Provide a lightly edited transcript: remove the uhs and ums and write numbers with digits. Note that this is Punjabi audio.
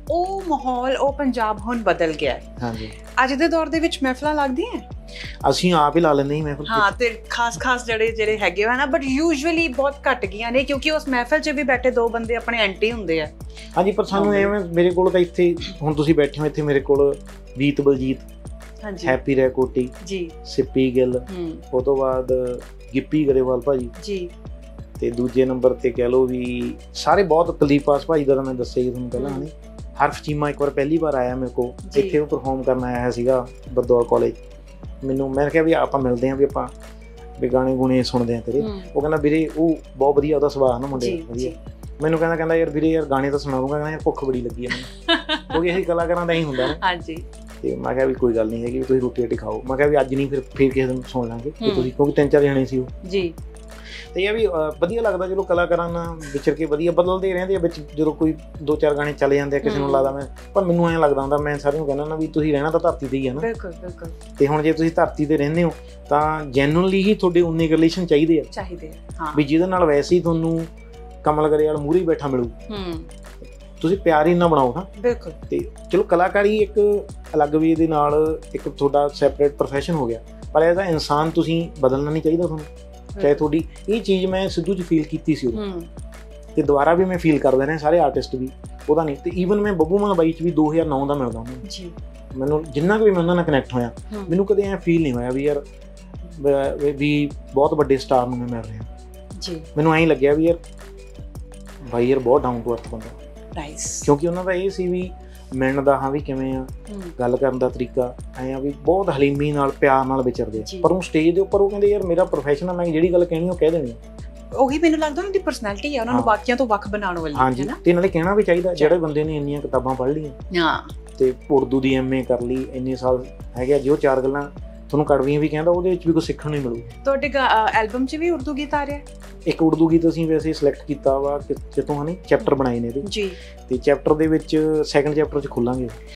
ਉਹ ਮਾਹੌਲ ਉਹ ਪੰਜਾਬ ਹੁਣ ਬਦਲ ਗਿਆ ਹੈ। ਹਾਂਜੀ ਅੱਜ ਦੇ ਦੌਰ ਦੇ ਵਿੱਚ ਮਹਿਫਲਾਂ ਲੱਗਦੀਆਂ ਅਸੀਂ ਆਪ ਹੀ ਲਾ ਲੈਂਦੇ ਸੀ ਮਹਿਫਲ। ਹਾਂ ਤੇ ਖਾਸ ਜਿਹੜੇ ਹੈਗੇ ਆ ਨਾ, ਬਟ ਯੂਜੂਅਲੀ ਬਹੁਤ ਘੱਟ ਗਈਆਂ ਨੇ ਕਿਉਂਕਿ ਉਸ ਮਹਿਫਲ 'ਚ ਵੀ ਬੈਠੇ ਦੋ ਬੰਦੇ ਆਪਣੇ ਐਂਟੀ ਹੁੰਦੇ ਆ। ਹਾਂਜੀ ਪਰ ਸਾਨੂੰ ਐਵੇਂ ਮੇਰੇ ਕੋਲ ਤਾਂ ਇੱਥੇ ਹੁਣ ਤੁਸੀਂ ਬੈਠੇ ਹੋ ਇੱਥੇ ਮੇਰੇ ਕੋਲ ਗੀਤ ਬਲਜੀਤ, ਹਾਂਜੀ, ਹੈਪੀ ਰੈਕੋਟੀ ਜੀ, ਸਿੱਪੀ ਗਿੱਲ, ਉਹ ਤੋਂ ਬਾਅਦ ਗਿੱਪੀ ਗਰੇਵਾਲ ਭਾਜੀ ਜੀ, ਤੇ ਦੂਜੇ ਨੰਬਰ ਤੇ ਕਹਿ ਲਓ ਵੀ ਸਾਰੇ ਬਹੁਤ, ਕੁਲਦੀਪ ਪਾਸ ਭਾਜੀ ਦਾ ਤਾਂ ਮੈਂ ਦੱਸਿਆ ਜੀ ਤੁਹਾਨੂੰ ਪਹਿਲਾਂ। ਨਹੀਂ ਹਰਫ ਚੀਮਾ ਇੱਕ ਵਾਰ ਪਹਿਲੀ ਵਾਰ ਆਇਆ ਮੇਰੇ ਕੋਲ, ਇੱਥੇ ਉਹ ਪਰਫਾਰਮ ਕਰਨ ਆਇਆ ਸੀਗਾ ਬਰਦੌਰ ਕਾਲਜ। ਮੈਨੂੰ ਮੈਂ ਕਿਹਾ ਵੀ ਆਪਾਂ ਮਿਲਦੇ ਹਾਂ ਵੀ ਆਪਾਂ ਵੀ ਗਾਣੇ ਗੁਣੇ ਸੁਣਦੇ ਹਾਂ ਤੇਰੇ। ਉਹ ਕਹਿੰਦਾ ਵੀਰੇ ਉਹ ਬਹੁਤ ਵਧੀਆ, ਉਹਦਾ ਸੁਭਾਅ ਨਾ ਮੁੰਡੇ ਵਧੀਆ। ਮੈਨੂੰ ਕਹਿੰਦਾ ਯਾਰ ਵੀਰੇ ਯਾਰ ਗਾਣੇ ਤਾਂ ਸੁਣਾ ਦੂੰਗਾ, ਕਹਿੰਦਾ ਯਾਰ ਭੁੱਖ ਬੜੀ ਲੱਗੀ ਹੈ ਮੈਨੂੰ, ਕਿਉਂਕਿ ਇਹ ਕਲਾਕਾਰਾਂ ਦਾ ਹੀ ਹੁੰਦਾ ਨਾ। ਹਾਂਜੀ ਤੇ ਮੈਂ ਕਿਹਾ ਵੀ ਕੋਈ ਗੱਲ ਨਹੀਂ ਹੈਗੀ, ਤੁਸੀਂ ਰੋਟੀ ਖਾਓ। ਮੈਂ ਕਿਹਾ ਵੀ ਅੱਜ ਨਹੀਂ ਫਿਰ ਕਿਸੇ ਦਿਨ ਸੁਣ ਲਾਂਗੇ ਤੁਸੀਂ, ਕਿਉਂਕਿ 3-4 ਜਣੇ ਸੀ ਉਹ ਜੀ। ਤੇ ਇਹ ਵੀ ਵਧੀਆ ਲੱਗਦਾ ਚਲੋ ਕਲਾਕਾਰਾਂ ਨਾਲ ਵਿਚਰ ਕੇ, ਵਧੀਆ ਬਦਲਦੇ ਰਹਿੰਦੇ ਆ ਵਿੱਚ। ਜਦੋਂ ਕੋਈ 2-4 ਗਾਣੇ ਚੱਲ ਜਾਂਦੇ ਆ ਕਿਸੇ ਨੂੰ ਲੱਗਦਾ ਮੈਂ, ਪਰ ਮੈਨੂੰ ਐਂ ਲੱਗਦਾ ਹੁੰਦਾ, ਮੈਂ ਸਾਰਿਆਂ ਨੂੰ ਕਹਿੰਦਾ ਨਾ ਵੀ ਤੁਸੀਂ ਰਹਿਣਾ ਤਾਂ ਧਰਤੀ 'ਤੇ ਹੀ ਆ ਨਾ। ਬਿਲਕੁਲ ਬਿਲਕੁਲ। ਤੇ ਹੁਣ ਜੇ ਤੁਸੀਂ ਧਰਤੀ 'ਤੇ ਰਹਿੰਦੇ ਹੋ ਤਾਂ ਜੈਨੂਅਨਲੀ ਹੀ ਤੁਹਾਡੇ ਉਨੇ ਰਿਲੇਸ਼ਨ ਚਾਹੀਦੇ ਆ ਵੀ ਜਿਹਦੇ ਨਾਲ ਵੈਸੇ ਹੀ ਤੁਹਾਨੂੰ ਕਮਲ ਗਰੇਵਾਲ ਮੂਹਰੇ ਬੈਠਾ ਮਿਲੂ, ਤੁਸੀਂ ਪਿਆਰ ਹੀ ਨਾ ਬਣਾਓ ਨਾ। ਬਿਲਕੁਲ। ਤੇ ਚਲੋ ਕਲਾਕਾਰੀ ਇੱਕ ਅਲੱਗ ਵੀ ਇਹਦੇ ਨਾਲ ਇੱਕ ਤੁਹਾਡਾ ਸੈਪਰੇਟ ਪ੍ਰੋਫੈਸ਼ਨ ਹੋ ਗਿਆ, ਪਰ ਐਜ਼ ਅ ਇਨਸਾਨ ਤੁਸੀਂ ਬਦਲਣਾ ਨਹੀਂ ਚਾਹੀਦਾ ਤੁਹਾਨੂੰ। ਚਾਹੇ ਤੁਹਾਡੀ ਇਹ ਚੀਜ਼ ਮੈਂ ਸਿੱਧੂ 'ਚ ਫੀਲ ਕੀਤੀ ਸੀ ਉਦੋਂ, ਤੇ ਦੁਬਾਰਾ ਵੀ ਮੈਂ ਫੀਲ ਕਰਦਾ ਰਿਹਾ, ਸਾਰੇ ਆਰਟਿਸਟ ਵੀ ਉਹਦਾ ਨਹੀਂ। ਤੇ ਈਵਨ ਮੈਂ ਬੱਬੂ ਮਾਨ ਬਾਈ 'ਚ ਵੀ 2009 ਦਾ ਮਿਲਦਾ ਉਹਨੂੰ ਜੀ। ਮੈਨੂੰ ਜਿੰਨਾ ਕੁ ਵੀ ਮੈਂ ਉਹਨਾਂ ਨਾਲ ਕਨੈਕਟ ਹੋਇਆ, ਮੈਨੂੰ ਕਦੇ ਐਂ ਫੀਲ ਨਹੀਂ ਹੋਇਆ ਵੀ ਯਾਰ ਵੀ ਬਹੁਤ ਵੱਡੇ ਸਟਾਰ ਨੂੰ ਮੈਂ ਮਿਲ ਰਿਹਾ ਜੀ। ਮੈਨੂੰ ਐਂ ਲੱਗਿਆ ਵੀ ਯਾਰ ਬਾਈ ਯਾਰ ਬਹੁਤ ਡਾਊਨ ਟੂ ਅਰਥ ਬੰਦਾ, ਕਿਉਂਕਿ ਉਹਨਾਂ ਦਾ ਇਹ ਸੀ ਵੀ ਮਿਲਣ ਦਾ, ਹਾਂ ਵੀ ਕਿਵੇਂ ਆ, ਗੱਲ ਕਰਨ ਦਾ ਤਰੀਕਾ ਐਂ ਆ ਵੀ ਬਹੁਤ ਹਲੀਮੀ ਨਾਲ ਪਿਆਰ ਨਾਲ ਵਿਚਰਦੇ ਆ। ਪਰ ਉਹ ਸਟੇਜ ਦੇ ਉੱਪਰ ਉਹ ਕਹਿੰਦੇ ਯਾਰ ਮੇਰਾ ਪ੍ਰੋਫੈਸ਼ਨ ਆ, ਮੈਂ ਜਿਹੜੀ ਗੱਲ ਕਹਿਣੀ ਉਹ ਕਹਿ ਦੇਣੀ। ਉਹੀ ਮੈਨੂੰ ਲੱਗਦਾ ਉਹਨਾਂ ਦੀ ਪਰਸਨੈਲਿਟੀ ਆ, ਉਹਨਾਂ ਨੂੰ ਬਾਕੀਆਂ ਤੋਂ ਵੱਖ ਬਣਾਉਣ ਵਾਲੀ। ਹਾਂਜੀ, ਤੇ ਨਾਲੇ ਕਹਿਣਾ ਵੀ ਚਾਹੀਦਾ, ਜਿਹੜੇ ਬੰਦੇ ਨੇ ਇੰਨੀਆਂ ਕਿਤਾਬਾਂ ਪੜ੍ਹ ਲਈਆਂ ਤੇ ਉਰਦੂ ਦੀ MA ਕਰ ਲਈ, ਇੰਨੇ ਸਾਲ ਹੈਗੇ, ਜੇ ਉਹ 4 ਗੱਲਾਂ ਤੁਹਾਨੂੰ ਕੜਵੀਆਂ ਵੀ ਕਹਿੰਦਾ, ਉਹਦੇ ਵਿੱਚ ਵੀ ਕੁਝ ਸਿੱਖਣ ਨੂੰ ਮਿਲੂ। ਤੁਹਾਡੇ ਐਲਬਮ 'ਚ ਵੀ ਉਰਦੂ ਗੀਤ ਆ ਰਿਹਾ? ਇੱਕ ਉਰਦੂ ਗੀਤ ਅਸੀਂ ਵੈਸੇ ਸਿਲੈਕਟ ਕੀਤਾ ਵਾ ਜਿੱਥੋਂ ਚੈਪਟਰ ਬਣਾਏ ਨੇ ਇਹਦੇ ਜੀ, ਤੇ ਚੈਪਟਰ ਦੇ ਵਿੱਚ 2nd ਚੈਪਟਰ 'ਚ ਖੁੱਲਾਂਗੇ।